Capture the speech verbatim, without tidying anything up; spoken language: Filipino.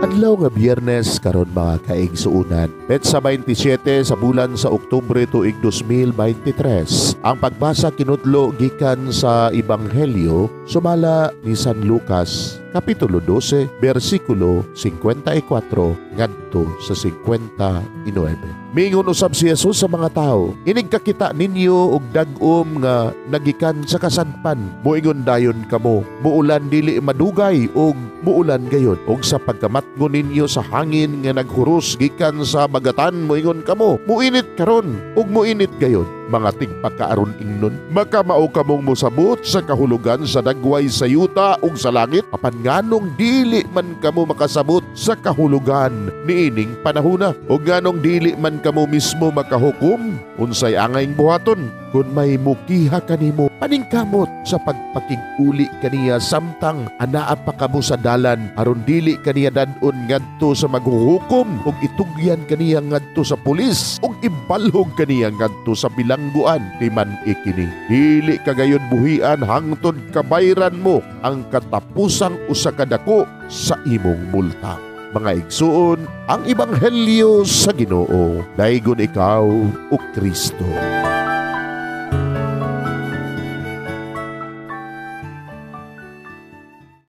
Adlaw nga Biyernes karon mga kaigsuunan. Petsa twenty-seven sa bulan sa Oktubre tuig two thousand twenty-three. Ang pagbasa kinudlo gikan sa Ebanghelyo sumala ni San Lucas Kapitulo twelve, versikulo fifty-four ngadto sa fifty-nine. Mingon usab si Jesus sa mga tao, inig kakita ninyo og dag-om nga nagikan sa kasadpan. Moingon dayon kamo, muulan dili madugay og muulan gayon. Og sa pagkamatngon ninyo sa hangin nga naghuros gikan sa bagatan, moingon kamo, muinit karon og muinit gayon. Mga tigpakaaron ingnon, makamao kamong mosabot sa kahulugan sa dagway sa yuta ug sa langit, apan nganong dili man kamo makasabot sa kahulugan niining panahona, ug nganong dili man kamo mismo makahukom unsay angayng buhaton. Kung may mukiha kanimo, paningkamot sa pagpakig-uli kaniya samtang anaa pa kamo sa dalan aron dili kaniya dadon ngadto sa maghuhukom ug itugyan kaniya ngadto sa pulis ug ibalhog kaniya ngadto sa bilangguan. Timan ikini, dili kagayon buhian hangtod kabayran mo ang katapusang usa ka dako sa imong multa. Mga igsuon, ang Ebanghelyo sa Ginoo. Daygon ikaw o Kristo.